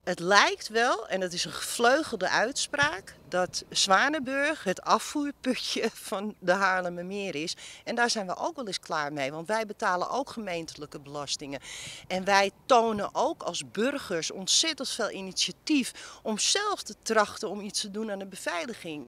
Het lijkt wel, en dat is een gevleugelde uitspraak, dat Zwanenburg het afvoerputje van de Haarlemmermeer is. En daar zijn we ook wel eens klaar mee, want wij betalen ook gemeentelijke belastingen. En wij tonen ook als burgers ontzettend veel initiatief om zelf te trachten om iets te doen aan de beveiliging.